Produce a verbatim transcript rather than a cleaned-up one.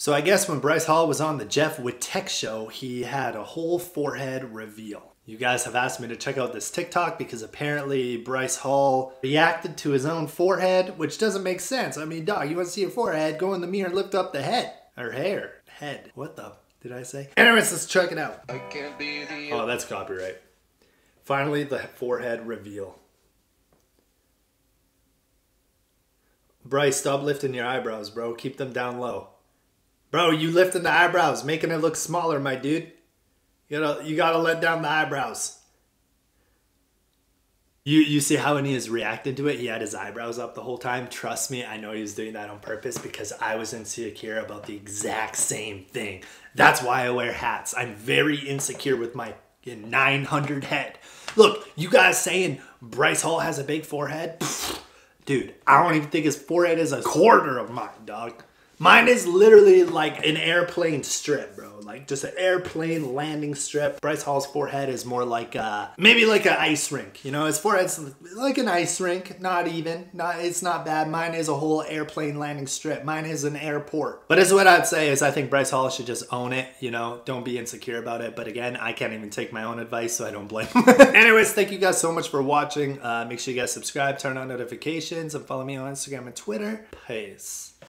So I guess when Bryce Hall was on the Jeff Wittek show, he had a whole forehead reveal. You guys have asked me to check out this TikTok because apparently Bryce Hall reacted to his own forehead, which doesn't make sense. I mean, dog, you want to see your forehead? Go in the mirror and lift up the head. Or hair. Head. What the did I say? Anyways, let's check it out. I can't be the... Oh, that's copyright. Finally, the forehead reveal. Bryce, stop lifting your eyebrows, bro. Keep them down low. Bro, you lifting the eyebrows, making it look smaller, my dude. You gotta, you gotta let down the eyebrows. You, you see how when he was reacting to it, he had his eyebrows up the whole time? Trust me, I know he was doing that on purpose because I was insecure about the exact same thing. That's why I wear hats. I'm very insecure with my nine hundred head. Look, you guys saying Bryce Hall has a big forehead? Pfft, dude, I don't even think his forehead is a quarter of mine, dog. Mine is literally like an airplane strip, bro. Like just an airplane landing strip. Bryce Hall's forehead is more like uh maybe like an ice rink. You know, his forehead's like an ice rink. Not even. Not it's not bad. Mine is a whole airplane landing strip. Mine is an airport. But is what I'd say is I think Bryce Hall should just own it. You know, don't be insecure about it. But again, I can't even take my own advice, so I don't blame him. Anyways, thank you guys so much for watching. Uh, make sure you guys subscribe, turn on notifications, and follow me on Instagram and Twitter. Peace.